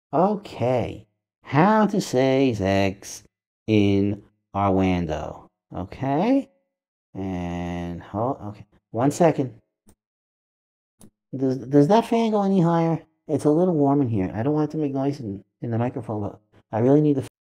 Okay, how to say sex in Rwanda. Okay, and hold. Okay, 1 second. Does that fan go any higher? It's a little warm in here. I don't want it to make noise in the microphone, but I really need the